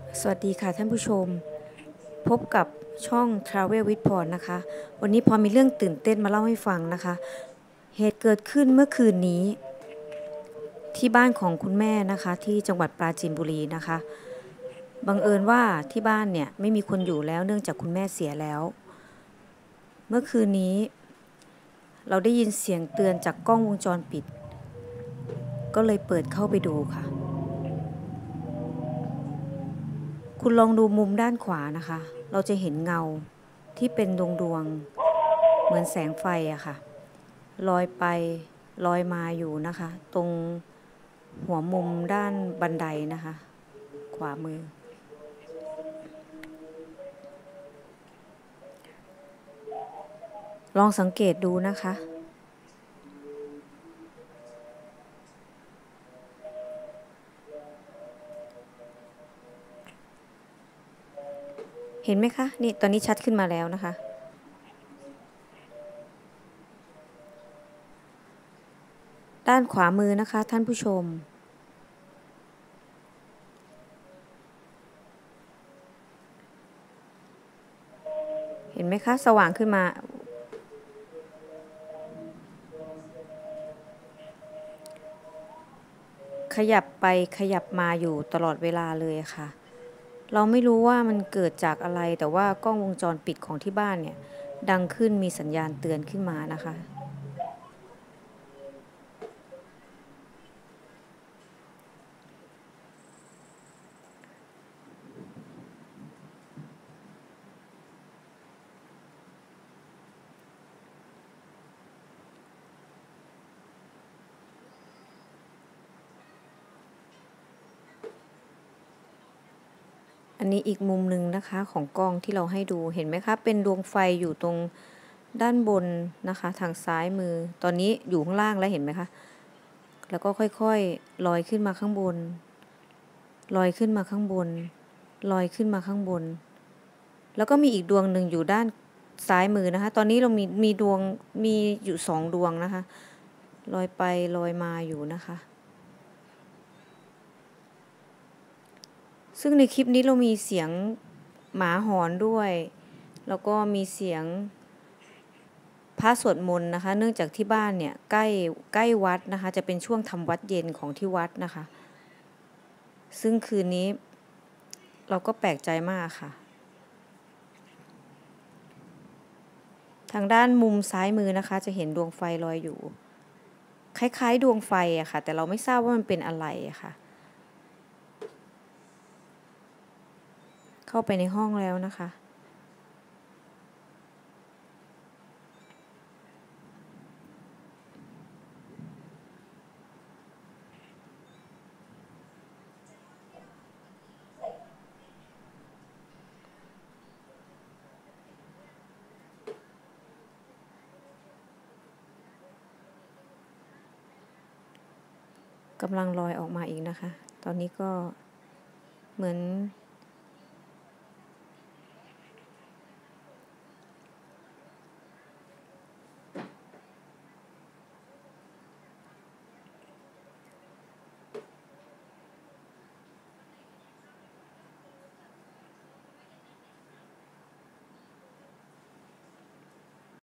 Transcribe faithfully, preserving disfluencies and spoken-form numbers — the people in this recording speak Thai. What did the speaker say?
สวัสดีค่ะท่านผู้ชมพบกับช่อง Travel with Port นะคะวันนี้พอมีเรื่องตื่นเต้นมาเล่าให้ฟังนะคะเหตุเกิดขึ้นเมื่อคืนนี้ที่บ้านของคุณแม่นะคะที่จังหวัดปราจีนบุรีนะคะบังเอิญว่าที่บ้านเนี่ยไม่มีคนอยู่แล้วเนื่องจากคุณแม่เสียแล้วเมื่อคืนนี้เราได้ยินเสียงเตือนจากกล้องวงจรปิดก็เลยเปิดเข้าไปดูค่ะคุณลองดูมุมด้านขวานะคะเราจะเห็นเงาที่เป็นดวงดวงเหมือนแสงไฟอะค่ะลอยไปลอยมาอยู่นะคะตรงหัวมุมด้านบันไดนะคะขวามือลองสังเกตดูนะคะเห็นไหมคะนี่ตอนนี้ชัดขึ้นมาแล้วนะคะด้านขวามือนะคะท่านผู้ชมเห็นไหมคะสว่างขึ้นมาขยับไปขยับมาอยู่ตลอดเวลาเลยค่ะเราไม่รู้ว่ามันเกิดจากอะไรแต่ว่ากล้องวงจรปิดของที่บ้านเนี่ยดังขึ้นมีสัญญาณเตือนขึ้นมานะคะอันนี้อีกมุมหนึ่งนะคะของกล้องที่เราให้ดูเห็นไหมคะเป็นดวงไฟอยู่ตรงด้านบนนะคะทางซ้ายมือตอนนี้อยู่ข้างล่างแล้วเห็นไหมคะแล้วก็ค่อยๆลอยขึ้นมาข้างบนลอยขึ้นมาข้างบนลอยขึ้นมาข้างบนแล้วก็มีอีกดวงหนึ่งอยู่ด้านซ้ายมือนะคะตอนนี้เรามีมีดวงมีอยู่สองดวงนะคะลอยไปลอยมาอยู่นะคะซึ่งในคลิปนี้เรามีเสียงหมาหอนด้วยแล้วก็มีเสียงพระสวดมนต์นะคะเนื่องจากที่บ้านเนี่ยใกล้ใกล้วัดนะคะจะเป็นช่วงทำวัดเย็นของที่วัดนะคะซึ่งคืนนี้เราก็แปลกใจมากค่ะทางด้านมุมซ้ายมือนะคะจะเห็นดวงไฟลอยอยู่คล้ายๆดวงไฟอะค่ะแต่เราไม่ทราบว่ามันเป็นอะไรอะค่ะเข้าไปในห้องแล้วนะคะกำลังลอยออกมาอีกนะคะตอนนี้ก็เหมือน